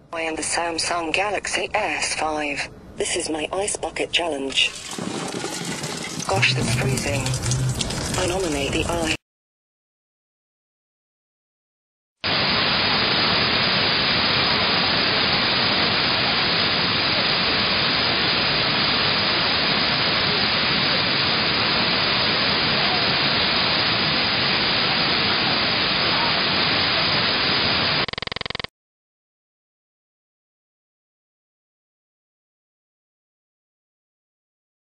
I am the Samsung Galaxy S5. This is my ice bucket challenge. Gosh, that's freezing. I nominate the eye.